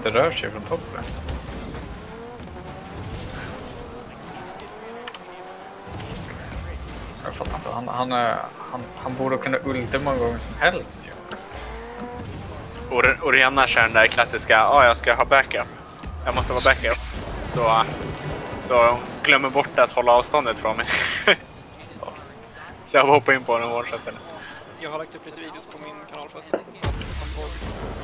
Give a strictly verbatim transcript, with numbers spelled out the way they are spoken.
inte rör sig från toppen. Jag fattar inte. Han, han, är, han, han borde kunna ulta många gånger som helst. Ja. Or Orianna kör den där klassiska, ja ah, jag ska ha backup. Jag måste vara backup. Så, så hon glömmer bort att hålla avståndet från mig. Så jag hoppar in på den och one-shotten. Jag har lagt upp lite videos på min kanal först.